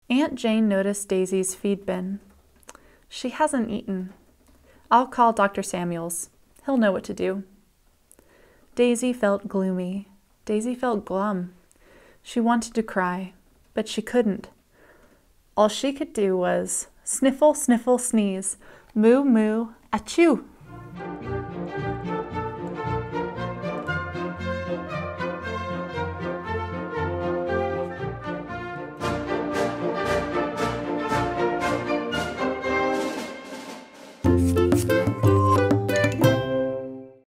Aunt Jane noticed Daisy's feed bin. She hasn't eaten. I'll call Dr. Samuels. He'll know what to do. Daisy felt gloomy. Daisy felt glum. She wanted to cry, but she couldn't. All she could do was sniffle, sniffle, sneeze, moo, moo, achoo.